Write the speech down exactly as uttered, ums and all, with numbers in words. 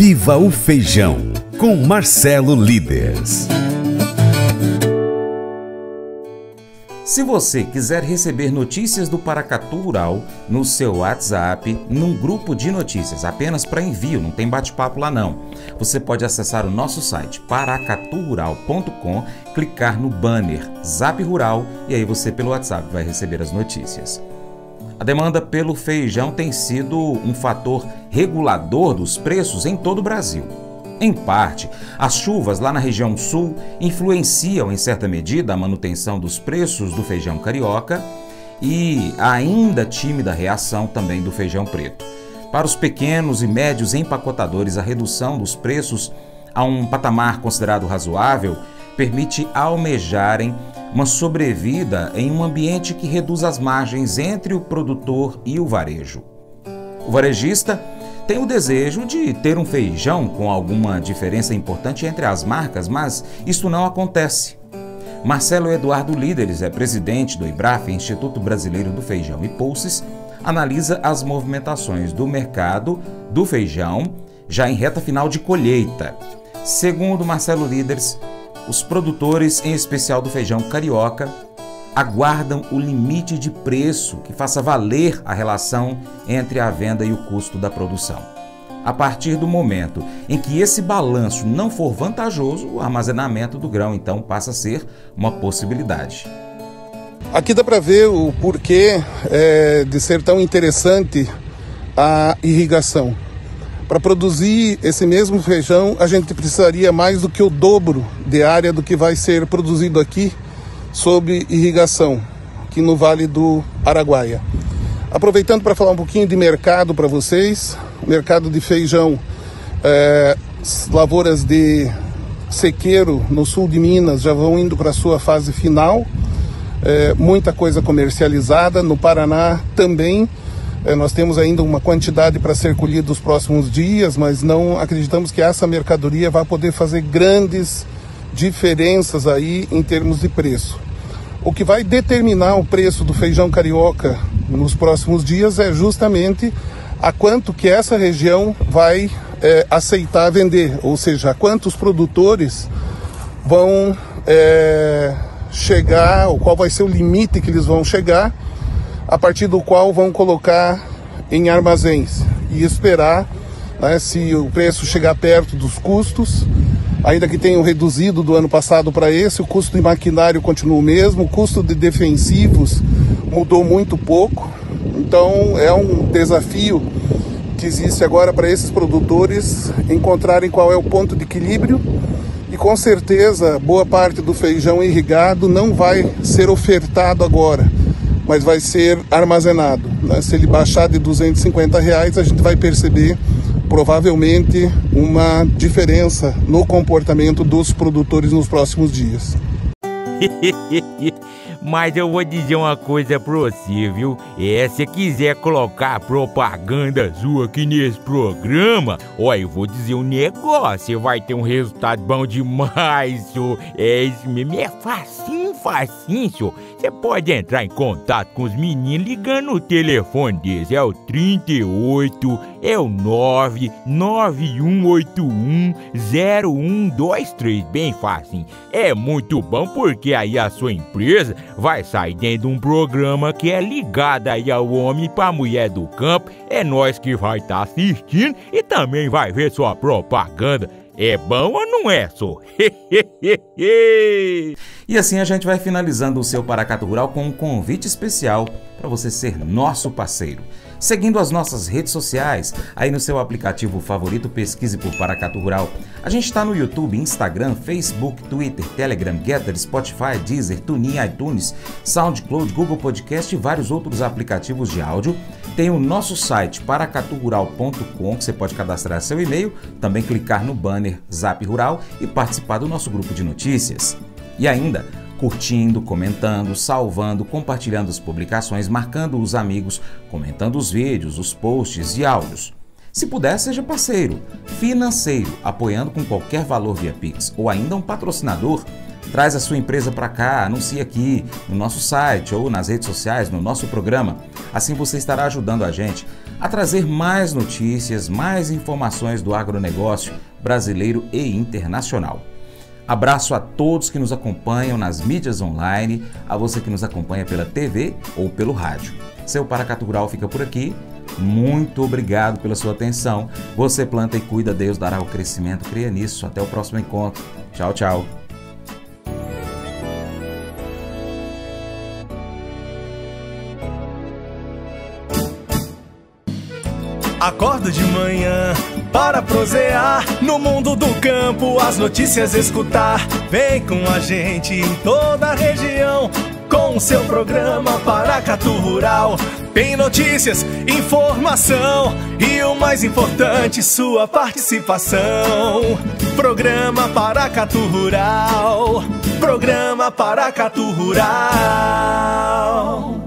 Viva o Feijão, com Marcelo Líderes. Se você quiser receber notícias do Paracatu Rural no seu WhatsApp, num grupo de notícias, apenas para envio, não tem bate-papo lá não. Você pode acessar o nosso site paracatu rural ponto com, clicar no banner Zap Rural e aí você pelo WhatsApp vai receber as notícias. A demanda pelo feijão tem sido um fator regulador dos preços em todo o Brasil. Em parte, as chuvas lá na região sul influenciam em certa medida a manutenção dos preços do feijão carioca e a ainda tímida reação também do feijão preto. Para os pequenos e médios empacotadores, a redução dos preços a um patamar considerado razoável permite almejarem uma sobrevida em um ambiente que reduz as margens entre o produtor e o varejo. O varejista tem o desejo de ter um feijão com alguma diferença importante entre as marcas, mas isso não acontece. Marcelo Eduardo Líderes é presidente do IBRAF, Instituto Brasileiro do Feijão e Pulses, analisa as movimentações do mercado do feijão já em reta final de colheita. Segundo Marcelo Líderes, os produtores, em especial do feijão carioca, aguardam o limite de preço que faça valer a relação entre a venda e o custo da produção. A partir do momento em que esse balanço não for vantajoso, o armazenamento do grão então passa a ser uma possibilidade. Aqui dá para ver o porquê é, de ser tão interessante a irrigação. Para produzir esse mesmo feijão, a gente precisaria mais do que o dobro de área do que vai ser produzido aqui sob irrigação, aqui no Vale do Araguaia. Aproveitando para falar um pouquinho de mercado para vocês, mercado de feijão, é, lavouras de sequeiro no sul de Minas já vão indo para a sua fase final, é, muita coisa comercializada, no Paraná também. É, nós temos ainda uma quantidade para ser colhida nos próximos dias, mas não acreditamos que essa mercadoria vai poder fazer grandes diferenças aí em termos de preço. O que vai determinar o preço do feijão carioca nos próximos dias é justamente a quanto que essa região vai é, aceitar vender, ou seja, a quantos produtores vão é, chegar, ou qual vai ser o limite que eles vão chegar, a partir do qual vão colocar em armazéns e esperar, né, se o preço chegar perto dos custos, ainda que tenham reduzido do ano passado para esse, o custo de maquinário continua o mesmo, o custo de defensivos mudou muito pouco, então é um desafio que existe agora para esses produtores encontrarem qual é o ponto de equilíbrio e com certeza boa parte do feijão irrigado não vai ser ofertado agora, mas vai ser armazenado, né? Se ele baixar de duzentos e cinquenta reais, a gente vai perceber provavelmente uma diferença no comportamento dos produtores nos próximos dias. Mas eu vou dizer uma coisa pra você, viu? É, se quiser colocar propaganda sua aqui nesse programa, ó, eu vou dizer um negócio, você vai ter um resultado bom demais, senhor. É isso mesmo, é facinho, facinho, senhor. Você pode entrar em contato com os meninos ligando o telefone deles, é o trinta e oito, é o nove nove um oito um zero um dois três, bem facinho. É muito bom porque aí a sua empresa vai sair dentro de um programa que é ligado aí ao homem pra mulher do campo. É nós que vai estar tá assistindo e também vai ver sua propaganda. É bom ou não é, só? E assim a gente vai finalizando o seu Paracatu Rural com um convite especial para você ser nosso parceiro. Seguindo as nossas redes sociais, aí no seu aplicativo favorito, pesquise por Paracatu Rural. A gente está no YouTube, Instagram, Facebook, Twitter, Telegram, Getter, Spotify, Deezer, TuneIn, iTunes, SoundCloud, Google Podcast e vários outros aplicativos de áudio. Tem o nosso site paracatu rural ponto com, que você pode cadastrar seu e-mail, também clicar no banner Zap Rural e participar do nosso grupo de notícias. E ainda, curtindo, comentando, salvando, compartilhando as publicações, marcando os amigos, comentando os vídeos, os posts e áudios. Se puder, seja parceiro, financeiro, apoiando com qualquer valor via Pix, ou ainda um patrocinador. Traz a sua empresa para cá, anuncie aqui no nosso site ou nas redes sociais, no nosso programa. Assim você estará ajudando a gente a trazer mais notícias, mais informações do agronegócio brasileiro e internacional. Abraço a todos que nos acompanham nas mídias online, a você que nos acompanha pela T V ou pelo rádio. Seu Paracatu Rural fica por aqui. Muito obrigado pela sua atenção. Você planta e cuida, Deus dará o crescimento. Creia nisso. Até o próximo encontro. Tchau, tchau. Acordo de manhã para prosear no mundo do campo, as notícias escutar. Vem com a gente em toda a região com o seu programa Paracatu Rural. Tem notícias, informação e o mais importante, sua participação. Programa Paracatu Rural. Programa Paracatu Rural.